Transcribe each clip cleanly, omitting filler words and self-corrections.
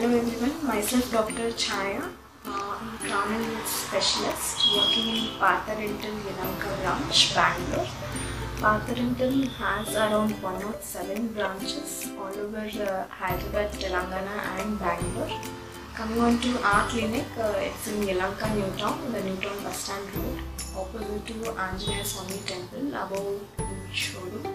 Hello everyone, myself Dr. Chaya. I'm a crown and root specialist working in Partha Dental branch, Bangalore. Partha Dental has around 107 branches all over Hyderabad, Telangana and Bangalore. Coming on to our clinic, it's in Yelahanka, New Town, the New Town bus stand road, opposite to Andhra Temple, above showroom.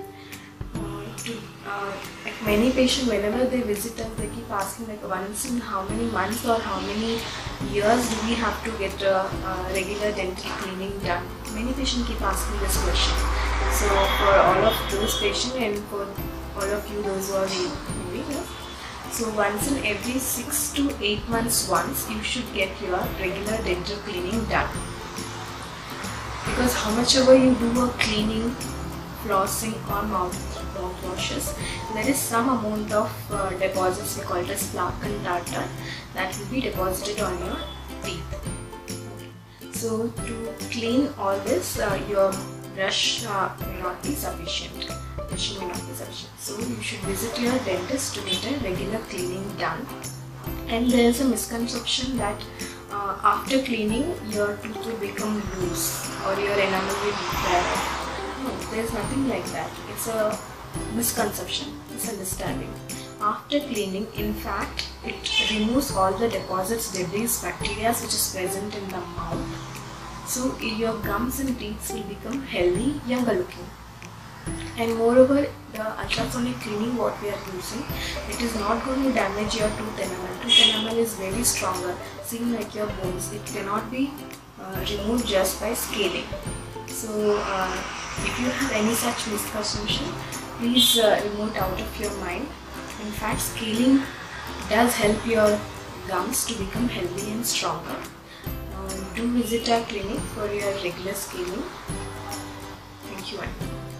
Like many patients, whenever they visit us, they keep asking like once in how many months or how many years do we have to get regular dental cleaning done. Many patients keep asking this question. So for all of those patients and for all of you those who are viewing us, so once in every 6 to 8 months once you should get your regular dental cleaning done. Because how much ever you do a cleaning, flossing or mouthwashes, there is some amount of deposits, we call it as plaque and tartar, that will be deposited on your teeth. So to clean all this, your brush may not be sufficient. Brushing may not be sufficient. So you should visit your dentist to get a regular cleaning done. And there is a misconception that after cleaning your tooth will become loose or your enamel will wear off. No, there is nothing like that. It's a misconception, misunderstanding. After cleaning, in fact, it removes all the deposits, debris, bacteria which is present in the mouth. So your gums and teeth will become healthy, younger looking. And moreover, the ultrasonic cleaning what we are using, it is not going to damage your tooth enamel. Tooth enamel is very stronger, same like your bones. It cannot be removed just by scaling. So if you have any such misconception, please remove it out of your mind. In fact, scaling does help your gums to become healthy and stronger. Do visit our clinic for your regular scaling. Thank you.